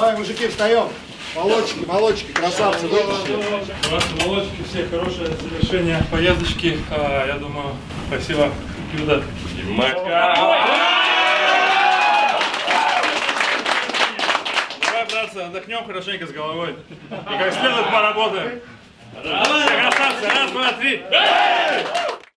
Давай, мужики, встаем. Молодчики, молодчики, красавцы, вытащили. Ваши молодчики, все хорошее завершение поездочки. Я думаю, спасибо, Люда. Давай, братцы, отдохнем хорошенько с головой. И как следует поработаем. Все красавцы, раз, два, три.